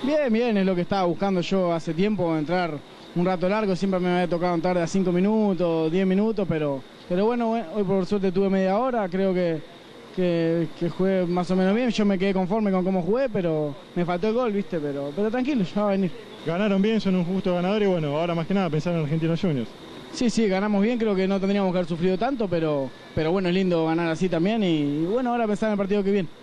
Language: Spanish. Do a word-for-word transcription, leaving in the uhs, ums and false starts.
Bien, bien, es lo que estaba buscando yo hace tiempo, entrar un rato largo, siempre me había tocado entrar de a cinco minutos, diez minutos, pero, pero bueno, hoy por suerte tuve media hora, creo que, que, que jugué más o menos bien, yo me quedé conforme con cómo jugué, pero me faltó el gol, viste, pero, pero tranquilo, ya va a venir. Ganaron bien, son un justo ganador y bueno, ahora más que nada pensar en Argentinos Juniors. Sí, sí, ganamos bien, creo que no tendríamos que haber sufrido tanto, pero, pero bueno, es lindo ganar así también y, y bueno, ahora pensar en el partido que viene.